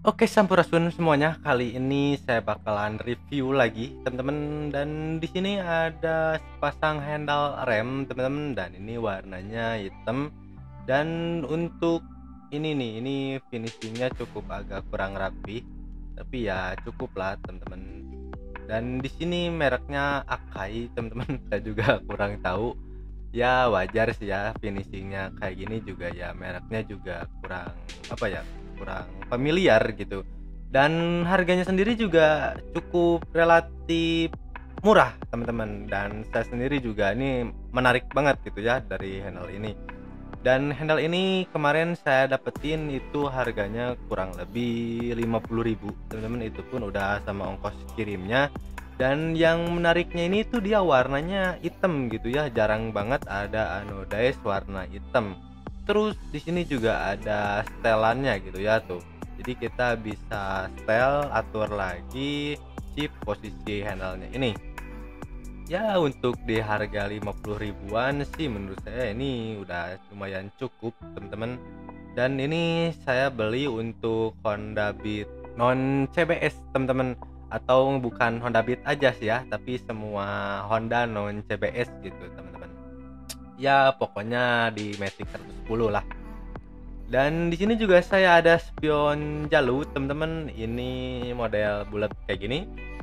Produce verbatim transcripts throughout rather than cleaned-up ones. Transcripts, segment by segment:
Oke, sampurasun semuanya. Kali ini saya bakalan review lagi, teman-teman. Dan di sini ada sepasang handle rem, teman-teman. Dan ini warnanya hitam. Dan untuk ini nih, ini finishingnya cukup agak kurang rapi, tapi ya cukup lah, teman-teman. Dan di sini mereknya Akai, teman-teman. Saya juga kurang tahu. Ya wajar sih ya, finishingnya kayak gini juga ya, mereknya juga kurang apa ya, kurang familiar gitu. Dan harganya sendiri juga cukup relatif murah, teman-teman. Dan saya sendiri juga ini menarik banget gitu ya dari handle ini. Dan handle ini kemarin saya dapetin itu harganya kurang lebih lima puluh ribu, teman-teman. Itu pun udah sama ongkos kirimnya. Dan yang menariknya ini tuh dia warnanya hitam gitu ya, jarang banget ada anodize warna hitam. Terus di sini juga ada setelannya gitu ya tuh. Jadi kita bisa setel, atur lagi si posisi handle-nya ini. Ya untuk di harga lima puluh ribuan sih menurut saya ini udah lumayan cukup, teman-teman. Dan ini saya beli untuk Honda Beat non C B S, teman-teman, atau bukan Honda Beat aja sih ya, tapi semua Honda non C B S gitu, teman-teman. Ya pokoknya di Matic seratus sepuluh lah. Dan di sini juga saya ada spion Jalu, teman-teman. Ini model bulat kayak gini.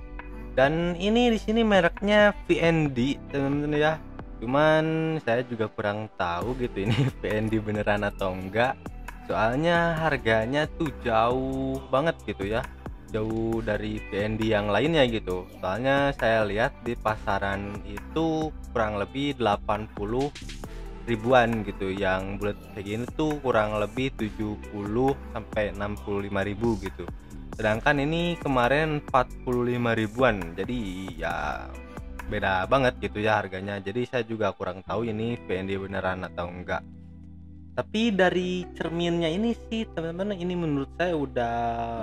Dan ini di sini mereknya V N D, teman-teman ya. Cuman saya juga kurang tahu gitu ini V N D beneran atau enggak. Soalnya harganya tuh jauh banget gitu ya. Jauh dari V N D yang lainnya gitu. Soalnya saya lihat di pasaran itu kurang lebih delapan puluh ribuan gitu. Yang bulat kayak gini tuh kurang lebih tujuh puluh sampai enam puluh lima ribu gitu. Sedangkan ini kemarin empat puluh lima ribuan. Jadi ya beda banget gitu ya harganya. Jadi saya juga kurang tahu ini V N D beneran atau enggak. Tapi dari cerminnya ini sih, teman-teman, ini menurut saya udah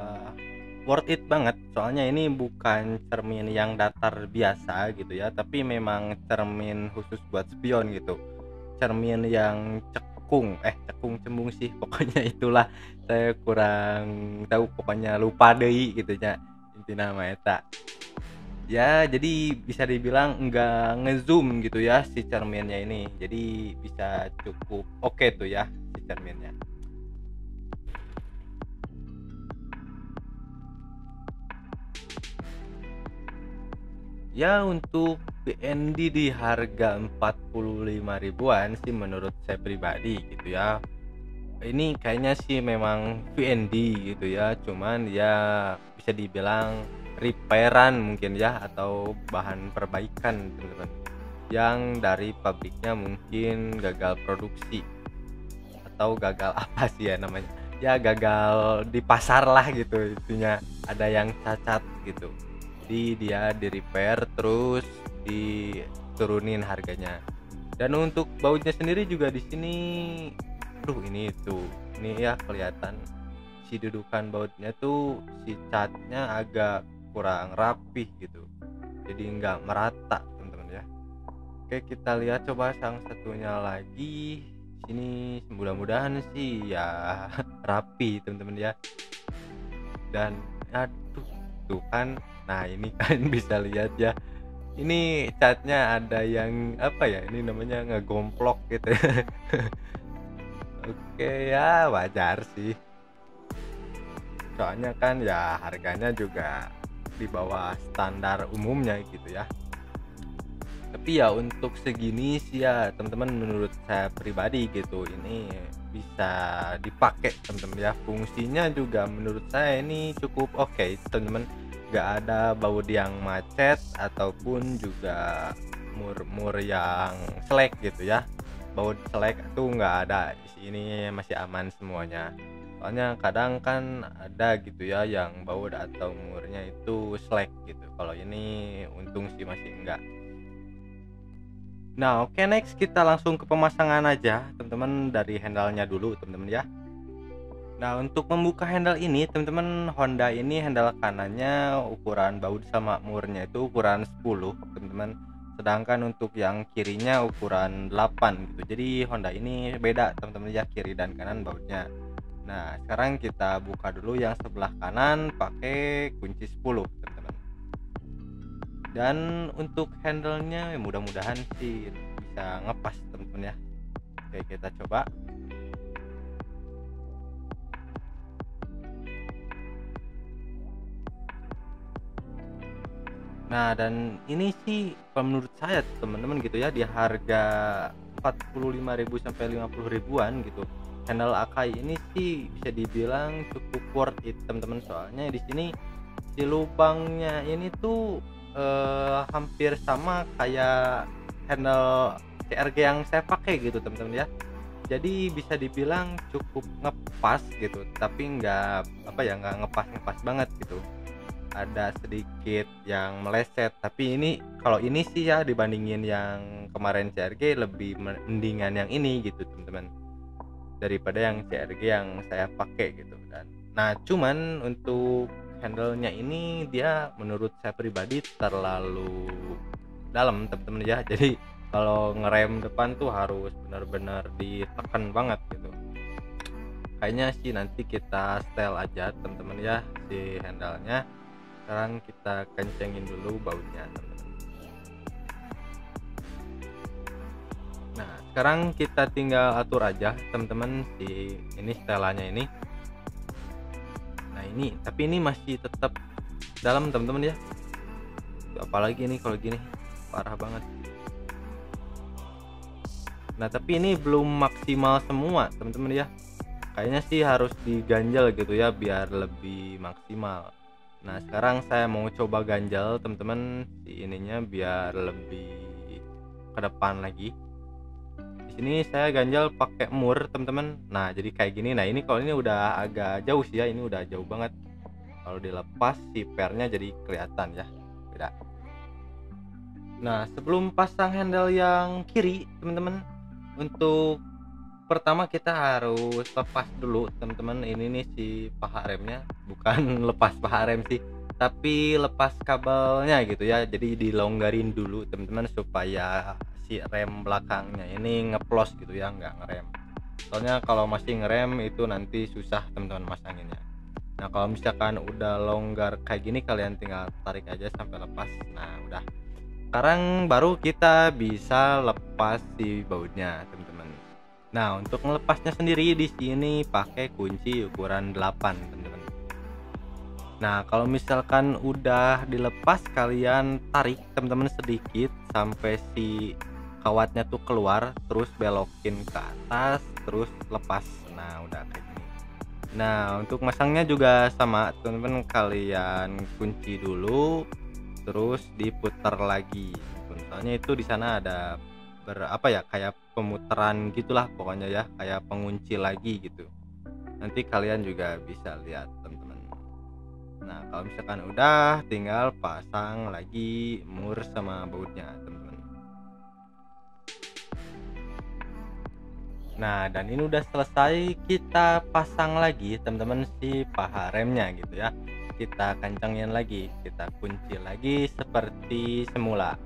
worth it banget. Soalnya ini bukan cermin yang datar biasa gitu ya, tapi memang cermin khusus buat spion gitu. Cermin yang cekung, eh cekung cembung sih pokoknya itulah, saya kurang tahu, pokoknya lupa deh gitu ya inti nama eta. Ya jadi bisa dibilang enggak ngezoom gitu ya si cerminnya ini, jadi bisa cukup oke okay tuh ya si cerminnya. Ya untuk V N D di harga empat puluh lima ribuan sih menurut saya pribadi gitu ya, ini kayaknya sih memang V N D gitu ya, cuman ya bisa dibilang repairan mungkin ya, atau bahan perbaikan, teman-teman, yang dari pabriknya mungkin gagal produksi atau gagal apa sih ya namanya, ya gagal di pasar lah gitu intinya, ada yang cacat gitu. Jadi dia di repair terus diturunin harganya. Dan untuk bautnya sendiri juga di sini, aduh ini tuh, ini ya kelihatan si dudukan bautnya tuh, si catnya agak kurang rapih gitu, jadi nggak merata, teman-teman ya. Oke, kita lihat coba yang satunya lagi. Sini mudah-mudahan sih ya rapi, teman-teman ya. Dan aduh tuh kan, nah ini kan bisa lihat ya, ini catnya ada yang apa ya, ini namanya ngegomplok gitu ya. Oke ya wajar sih, soalnya kan ya harganya juga di bawah standar umumnya gitu ya. Tapi ya untuk segini sih ya teman-teman, menurut saya pribadi gitu ini bisa dipakai, teman-teman ya. Fungsinya juga menurut saya ini cukup oke, okay, teman-teman. Gak ada baut yang macet ataupun juga mur-mur yang selek gitu ya. Baut selek itu nggak ada di sini, masih aman semuanya. Soalnya kadang kan ada gitu ya yang baut atau murnya itu selek gitu. Kalau ini untung sih masih enggak. Nah, oke, okay, next kita langsung ke pemasangan aja, teman-teman, dari handle-nya dulu, teman-teman ya. Nah, untuk membuka handle ini, teman-teman, Honda ini handle kanannya ukuran baut sama murnya itu ukuran sepuluh, teman-teman. Sedangkan untuk yang kirinya ukuran delapan gitu. Jadi Honda ini beda, teman-teman ya, kiri dan kanan bautnya. Nah, sekarang kita buka dulu yang sebelah kanan pakai kunci sepuluh, teman-teman. Dan untuk handle-nya ya mudah-mudahan sih bisa ngepas, teman-teman ya. Oke, kita coba. Nah, dan ini sih kalau menurut saya teman-teman gitu ya, di harga empat puluh lima ribu sampai lima puluh ribuan gitu. Handle Akai ini sih bisa dibilang cukup worth it, teman-teman. Soalnya di sini si lubangnya ini tuh eh, hampir sama kayak handle C R G yang saya pakai gitu, teman-teman ya. Jadi bisa dibilang cukup ngepas gitu, tapi nggak apa ya, nggak ngepas-ngepas banget gitu. Ada sedikit yang meleset, tapi ini kalau ini sih ya dibandingin yang kemarin C R G lebih mendingan yang ini gitu, teman-teman, daripada yang C R G yang saya pakai gitu. Dan nah, cuman untuk handle-nya ini dia menurut saya pribadi terlalu dalam, teman-teman ya. Jadi kalau ngerem depan tuh harus benar-benar ditekan banget gitu. Kayaknya sih nanti kita setel aja, teman-teman ya, si handle-nya. Sekarang kita kencengin dulu bautnya, teman-teman. Nah, sekarang kita tinggal atur aja, teman-teman, si ini setelannya ini. Nah, ini tapi ini masih tetap dalam, teman-teman ya. Apalagi ini kalau gini parah banget. Nah, tapi ini belum maksimal semua, teman-teman ya. Kayaknya sih harus diganjel gitu ya biar lebih maksimal. Nah, sekarang saya mau coba ganjel, teman-teman, si ininya biar lebih ke depan lagi. Di sini saya ganjel pakai mur, teman-teman. Nah, jadi kayak gini. Nah, ini kalau ini udah agak jauh sih ya, ini udah jauh banget. Kalau dilepas si pernya jadi kelihatan ya, beda. Nah, sebelum pasang handle yang kiri, teman-teman, untuk pertama kita harus lepas dulu, teman-teman, ini nih si paha remnya. Bukan lepas paha rem sih, tapi lepas kabelnya gitu ya. Jadi dilonggarin dulu, teman-teman, supaya si rem belakangnya ini ngeplos gitu ya, nggak ngerem. Soalnya kalau masih ngerem itu nanti susah, teman-teman, masanginnya. Nah, kalau misalkan udah longgar kayak gini, kalian tinggal tarik aja sampai lepas. Nah, udah. Sekarang baru kita bisa lepas si bautnya, teman-teman. Nah, untuk melepasnya sendiri di sini pakai kunci ukuran delapan, teman-teman. Nah, kalau misalkan udah dilepas, kalian tarik, teman-teman, sedikit sampai si kawatnya tuh keluar, terus belokin ke atas, terus lepas. Nah, udah kayak gini. Nah, untuk masangnya juga sama, teman-teman, kalian kunci dulu, terus diputar lagi. Soalnya itu di sana ada berapa ya, kayak pemuteran gitulah pokoknya ya, kayak pengunci lagi gitu. Nanti kalian juga bisa lihat, teman-teman. Nah, kalau misalkan udah, tinggal pasang lagi mur sama bautnya, teman-teman. Nah, dan ini udah selesai, kita pasang lagi, teman-teman, si paha remnya gitu ya. Kita kencengin lagi, kita kunci lagi seperti semula.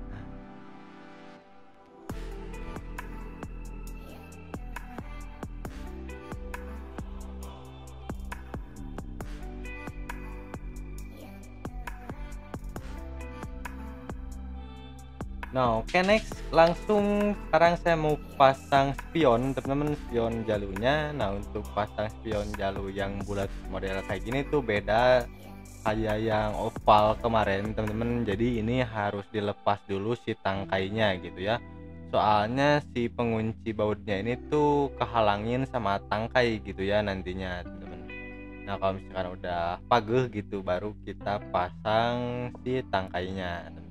Nah, oke, okay, next langsung sekarang saya mau pasang spion, teman-teman, spion jalurnya. Nah, untuk pasang spion jalur yang bulat model kayak gini tuh beda kayak yang oval kemarin, teman-teman. Jadi ini harus dilepas dulu si tangkainya gitu ya. Soalnya si pengunci bautnya ini tuh kehalangin sama tangkai gitu ya nantinya, teman-teman. Nah, kalau misalkan udah pageh gitu baru kita pasang si tangkainya, teman-teman.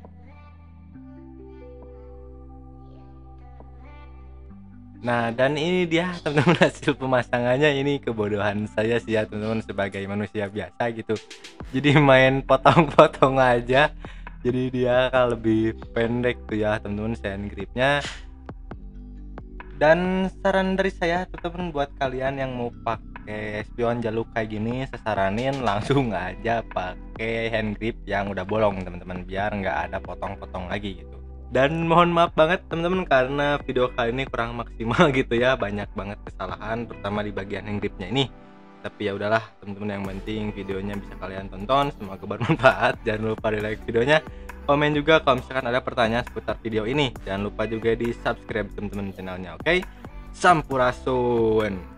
Nah, dan ini dia, teman-teman, hasil pemasangannya. Ini kebodohan saya sih ya, teman-teman, sebagai manusia biasa gitu. Jadi main potong-potong aja. Jadi dia kan lebih pendek tuh ya, teman-teman, sand gripnya. Dan saran dari saya, teman-teman, buat kalian yang mau pakai spion jaluk kayak gini, saya saranin langsung aja pakai hand grip yang udah bolong, teman-teman, biar nggak ada potong-potong lagi gitu. Dan mohon maaf banget, teman-teman, karena video kali ini kurang maksimal gitu ya, banyak banget kesalahan terutama di bagian hand gripnya ini. tapi ya udahlah teman-teman, yang penting videonya bisa kalian tonton, semoga bermanfaat. Jangan lupa di like videonya, komen juga kalau misalkan ada pertanyaan seputar video ini. Jangan lupa juga di subscribe teman-teman channelnya. Oke, Sampurasun.